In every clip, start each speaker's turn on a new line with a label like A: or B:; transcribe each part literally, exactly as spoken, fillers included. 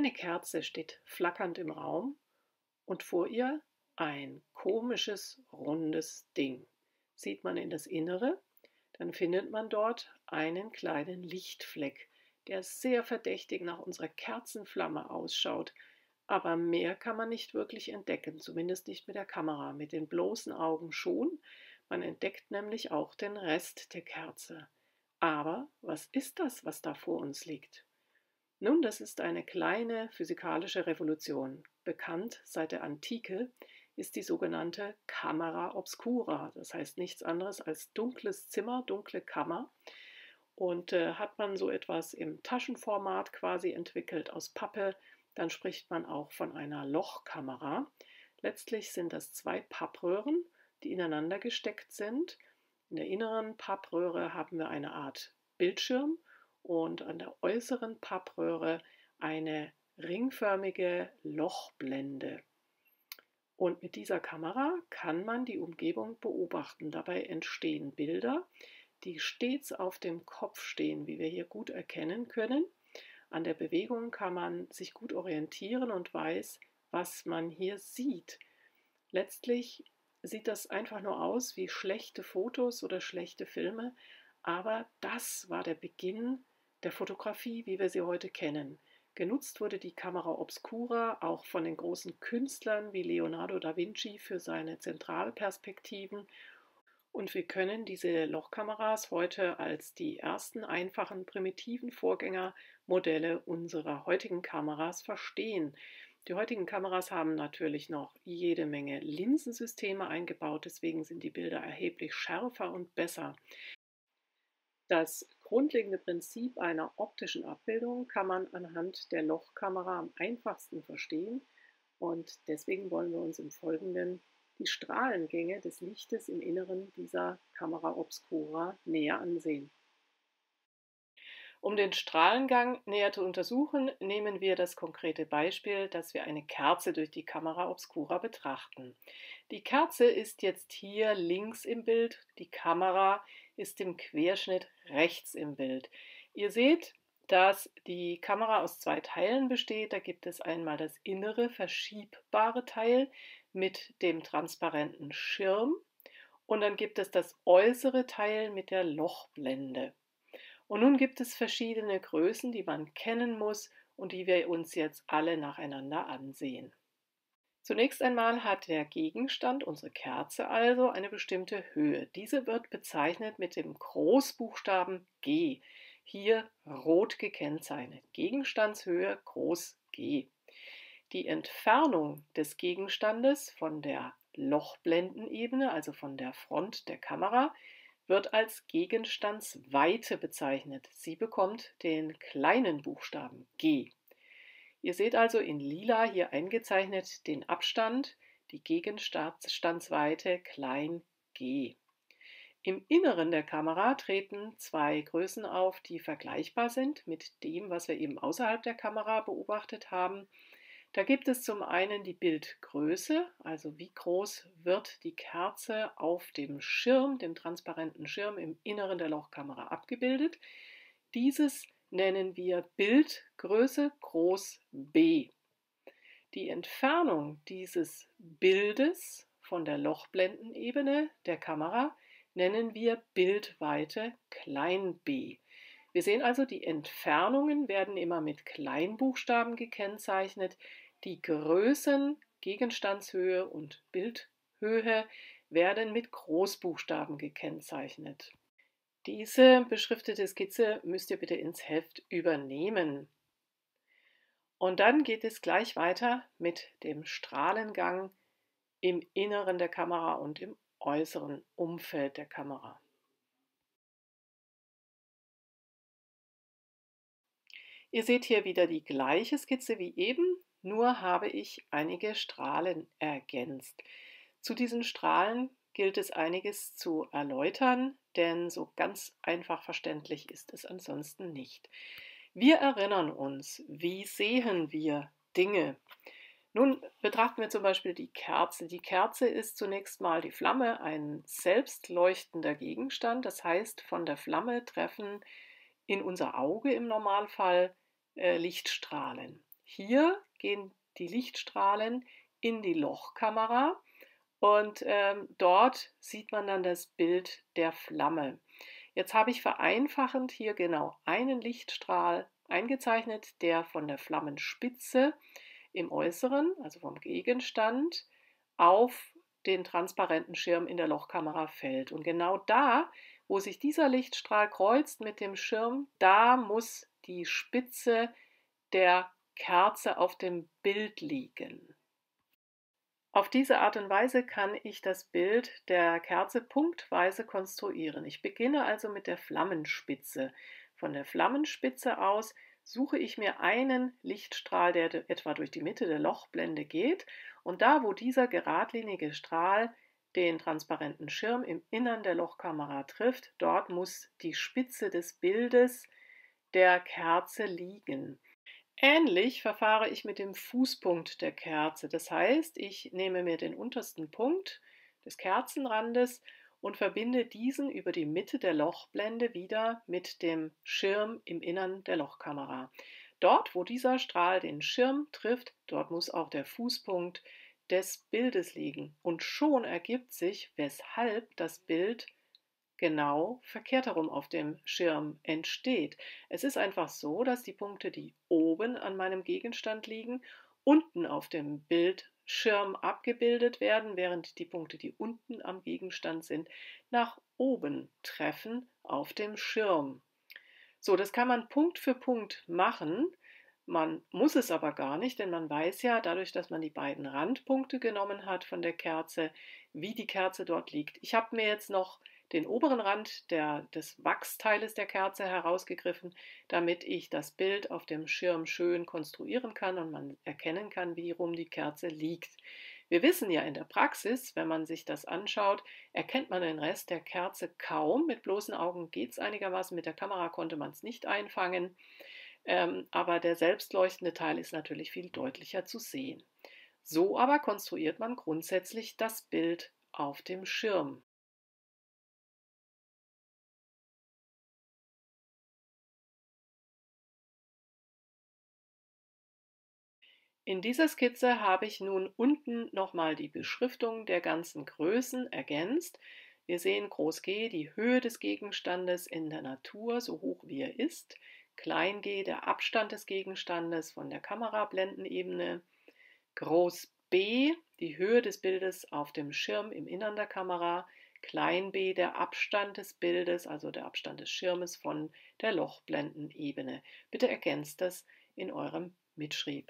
A: Eine Kerze steht flackernd im Raum und vor ihr ein komisches, rundes Ding. Sieht man in das Innere, dann findet man dort einen kleinen Lichtfleck, der sehr verdächtig nach unserer Kerzenflamme ausschaut. Aber mehr kann man nicht wirklich entdecken, zumindest nicht mit der Kamera. Mit den bloßen Augen schon. Man entdeckt nämlich auch den Rest der Kerze. Aber was ist das, was da vor uns liegt? Nun, das ist eine kleine physikalische Revolution. Bekannt seit der Antike ist die sogenannte Camera obscura. Das heißt nichts anderes als dunkles Zimmer, dunkle Kammer. Und äh, hat man so etwas im Taschenformat quasi entwickelt aus Pappe, dann spricht man auch von einer Lochkamera. Letztlich sind das zwei Pappröhren, die ineinander gesteckt sind. In der inneren Pappröhre haben wir eine Art Bildschirm und an der äußeren Pappröhre eine ringförmige Lochblende. Und mit dieser Kamera kann man die Umgebung beobachten. Dabei entstehen Bilder, die stets auf dem Kopf stehen, wie wir hier gut erkennen können. An der Bewegung kann man sich gut orientieren und weiß, was man hier sieht. Letztlich sieht das einfach nur aus wie schlechte Fotos oder schlechte Filme, aber das war der Beginn der Fotografie, wie wir sie heute kennen. Genutzt wurde die Camera obscura auch von den großen Künstlern wie Leonardo da Vinci für seine Zentralperspektiven. Und wir können diese Lochkameras heute als die ersten einfachen primitiven Vorgängermodelle unserer heutigen Kameras verstehen. Die heutigen Kameras haben natürlich noch jede Menge Linsensysteme eingebaut, deswegen sind die Bilder erheblich schärfer und besser. Das grundlegende Prinzip einer optischen Abbildung kann man anhand der Lochkamera am einfachsten verstehen und deswegen wollen wir uns im Folgenden die Strahlengänge des Lichtes im Inneren dieser Camera obscura näher ansehen. Um den Strahlengang näher zu untersuchen, nehmen wir das konkrete Beispiel, dass wir eine Kerze durch die Camera obscura betrachten. Die Kerze ist jetzt hier links im Bild, die Kamera ist im Querschnitt rechts im Bild. Ihr seht, dass die Kamera aus zwei Teilen besteht. Da gibt es einmal das innere verschiebbare Teil mit dem transparenten Schirm und dann gibt es das äußere Teil mit der Lochblende. Und nun gibt es verschiedene Größen, die man kennen muss und die wir uns jetzt alle nacheinander ansehen. Zunächst einmal hat der Gegenstand, unsere Kerze also, eine bestimmte Höhe. Diese wird bezeichnet mit dem Großbuchstaben G, hier rot gekennzeichnet. Gegenstandshöhe groß G. Die Entfernung des Gegenstandes von der Lochblendenebene, also von der Front der Kamera, wird als Gegenstandsweite bezeichnet. Sie bekommt den kleinen Buchstaben G. Ihr seht also in lila hier eingezeichnet den Abstand, die Gegenstandsweite klein g. Im Inneren der Kamera treten zwei Größen auf, die vergleichbar sind mit dem, was wir eben außerhalb der Kamera beobachtet haben. Da gibt es zum einen die Bildgröße, also wie groß wird die Kerze auf dem Schirm, dem transparenten Schirm im Inneren der Lochkamera abgebildet. Dieses nennen wir Bildgröße groß B. Die Entfernung dieses Bildes von der Lochblendenebene der Kamera nennen wir Bildweite klein b. Wir sehen also, die Entfernungen werden immer mit Kleinbuchstaben gekennzeichnet. Die Größen, Gegenstandshöhe und Bildhöhe werden mit Großbuchstaben gekennzeichnet. Diese beschriftete Skizze müsst ihr bitte ins Heft übernehmen. Und dann geht es gleich weiter mit dem Strahlengang im Inneren der Kamera und im äußeren Umfeld der Kamera. Ihr seht hier wieder die gleiche Skizze wie eben, nur habe ich einige Strahlen ergänzt. Zu diesen Strahlen gilt es einiges zu erläutern, denn so ganz einfach verständlich ist es ansonsten nicht. Wir erinnern uns, wie sehen wir Dinge? Nun betrachten wir zum Beispiel die Kerze. Die Kerze ist zunächst mal die Flamme, ein selbstleuchtender Gegenstand. Das heißt, von der Flamme treffen in unser Auge im Normalfall äh, Lichtstrahlen. Hier gehen die Lichtstrahlen in die Lochkamera und ähm, dort sieht man dann das Bild der Flamme. Jetzt habe ich vereinfachend hier genau einen Lichtstrahl eingezeichnet, der von der Flammenspitze im Äußeren, also vom Gegenstand, auf den transparenten Schirm in der Lochkamera fällt. Und genau da, wo sich dieser Lichtstrahl kreuzt mit dem Schirm, da muss die Spitze der Kerze auf dem Bild liegen. Auf diese Art und Weise kann ich das Bild der Kerze punktweise konstruieren. Ich beginne also mit der Flammenspitze. Von der Flammenspitze aus suche ich mir einen Lichtstrahl, der etwa durch die Mitte der Lochblende geht, und da, wo dieser geradlinige Strahl den transparenten Schirm im Innern der Lochkamera trifft, dort muss die Spitze des Bildes der Kerze liegen. Ähnlich verfahre ich mit dem Fußpunkt der Kerze. Das heißt, ich nehme mir den untersten Punkt des Kerzenrandes und verbinde diesen über die Mitte der Lochblende wieder mit dem Schirm im Innern der Lochkamera. Dort, wo dieser Strahl den Schirm trifft, dort muss auch der Fußpunkt des Bildes liegen. Und schon ergibt sich, weshalb das Bild genau verkehrt herum auf dem Schirm entsteht. Es ist einfach so, dass die Punkte, die oben an meinem Gegenstand liegen, unten auf dem Bildschirm abgebildet werden, während die Punkte, die unten am Gegenstand sind, nach oben treffen auf dem Schirm. So, das kann man Punkt für Punkt machen. Man muss es aber gar nicht, denn man weiß ja, dadurch, dass man die beiden Randpunkte genommen hat von der Kerze, wie die Kerze dort liegt. Ich habe mir jetzt noch den oberen Rand der, des Wachsteiles der Kerze herausgegriffen, damit ich das Bild auf dem Schirm schön konstruieren kann und man erkennen kann, wie rum die Kerze liegt. Wir wissen ja in der Praxis, wenn man sich das anschaut, erkennt man den Rest der Kerze kaum. Mit bloßen Augen geht es einigermaßen, mit der Kamera konnte man es nicht einfangen, ähm, aber der selbstleuchtende Teil ist natürlich viel deutlicher zu sehen. So aber konstruiert man grundsätzlich das Bild auf dem Schirm. In dieser Skizze habe ich nun unten nochmal die Beschriftung der ganzen Größen ergänzt. Wir sehen Groß G, die Höhe des Gegenstandes in der Natur, so hoch wie er ist. Klein g, der Abstand des Gegenstandes von der Kamerablendenebene. Groß B, die Höhe des Bildes auf dem Schirm im Innern der Kamera. Klein b, der Abstand des Bildes, also der Abstand des Schirmes von der Lochblendenebene. Bitte ergänzt das in eurem Mitschrieb.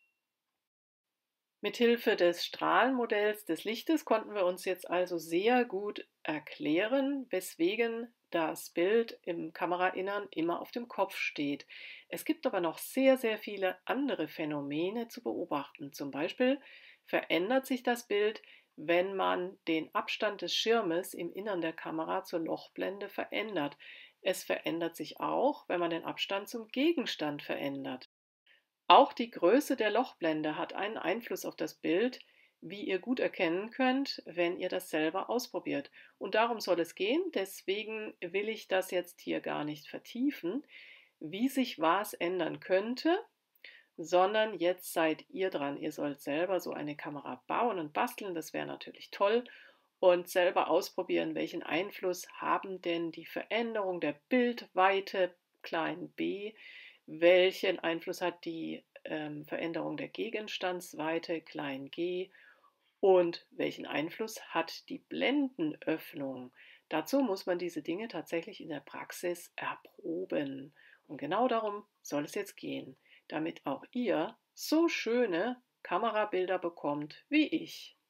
A: Mithilfe des Strahlenmodells des Lichtes konnten wir uns jetzt also sehr gut erklären, weswegen das Bild im Kamerainnern immer auf dem Kopf steht. Es gibt aber noch sehr, sehr viele andere Phänomene zu beobachten. Zum Beispiel verändert sich das Bild, wenn man den Abstand des Schirmes im Innern der Kamera zur Lochblende verändert. Es verändert sich auch, wenn man den Abstand zum Gegenstand verändert. Auch die Größe der Lochblende hat einen Einfluss auf das Bild, wie ihr gut erkennen könnt, wenn ihr das selber ausprobiert. Und darum soll es gehen, deswegen will ich das jetzt hier gar nicht vertiefen, wie sich was ändern könnte, sondern jetzt seid ihr dran. Ihr sollt selber so eine Kamera bauen und basteln, das wäre natürlich toll, und selber ausprobieren, welchen Einfluss haben denn die Veränderung der Bildweite klein b, welchen Einfluss hat die ähm, Veränderung der Gegenstandsweite klein g und welchen Einfluss hat die Blendenöffnung. Dazu muss man diese Dinge tatsächlich in der Praxis erproben. Und genau darum soll es jetzt gehen, damit auch ihr so schöne Kamerabilder bekommt wie ich.